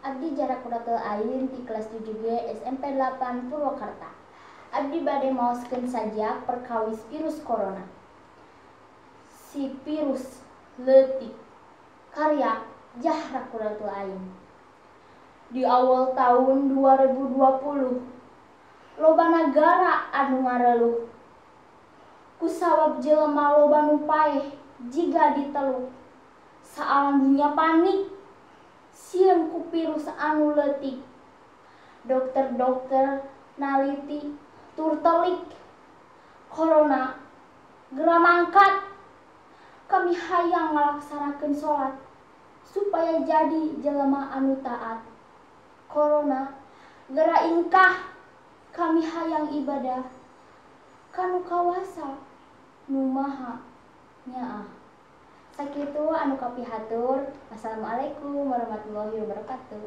Abdi jarak kuratul ain di kelas 7G SMP 8 Purwakarta. Abdi bade maoskeun sajak perkawis virus corona. Si virus leutik karya Jahra Quratul Ain. Di awal tahun 2020 loba nagara anu ngareluh kusabab jelema loba nu paeh jiga diteluk. Saalam dunya panik sieun ku virus anu leutik. Dokter-dokter naliti tur telik corona geura mangkat. Kami hayang ngalaksanakeun salat supaya jadi jelema anu taat. Corona geura ingkah kami hayang ibadah kanu kawasa nu maha nyaah. Sakitu anu kapihatur. Wassalamualaikum warahmatullahi wabarakatuh.